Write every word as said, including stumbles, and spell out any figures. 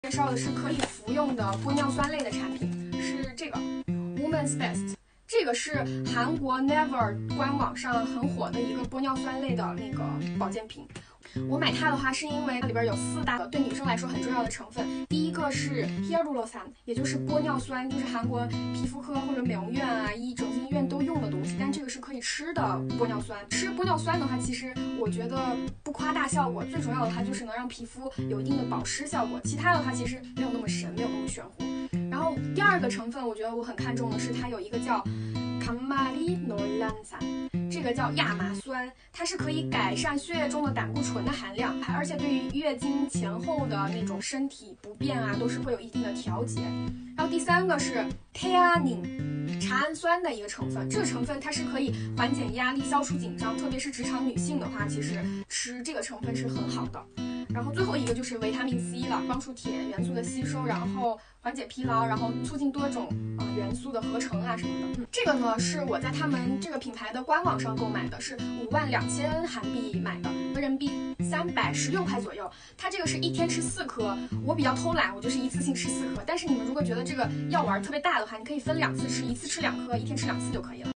介绍的是可以服用的玻尿酸类的产品，是这个 Woman's Best。这个是韩国 Never 官网上很火的一个玻尿酸类的那个保健品。我买它的话，是因为它里边有四大对女生来说很重要的成分。第一个是 hyaluronsan， 也就是玻尿酸，就是韩国皮肤科或者美容院啊、医整形医院都用的东西。但这个是可以吃的玻尿酸。吃玻尿酸的话，其实我觉得不夸大效果，最重要的它就是能让皮肤有一定的保湿效果。其他的话其实没有那么神，没有那么玄乎。然后第二个成分，我觉得我很看重的是它有一个叫 감말이놀란산， 这个叫亚麻酸，它是可以改善血液中的胆固醇的含量，而且对于月经前后的那种身体不便啊，都是会有一定的调节。然后第三个是 태아닌茶氨酸的一个成分，这个成分它是可以缓解压力、消除紧张，特别是职场女性的话，其实吃这个成分是很好的。然后最后一个就是维他命 C 了，帮助铁元素的吸收，然后缓解疲劳，然后促进多种呃元素的合成啊什么的。嗯，这个呢是我在他们这个品牌的官网上购买的，是五万两千韩币买的，合人民币三百十六块左右。它这个是一天吃四颗，我比较偷懒，我就是一次性吃四颗。但是你们如果觉得这个药丸特别大的话，你可以分两次吃，一次吃两颗，一天吃两次就可以了。